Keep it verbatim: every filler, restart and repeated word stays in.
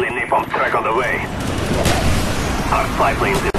Friendly napalm strike on the way. Our spy plane's in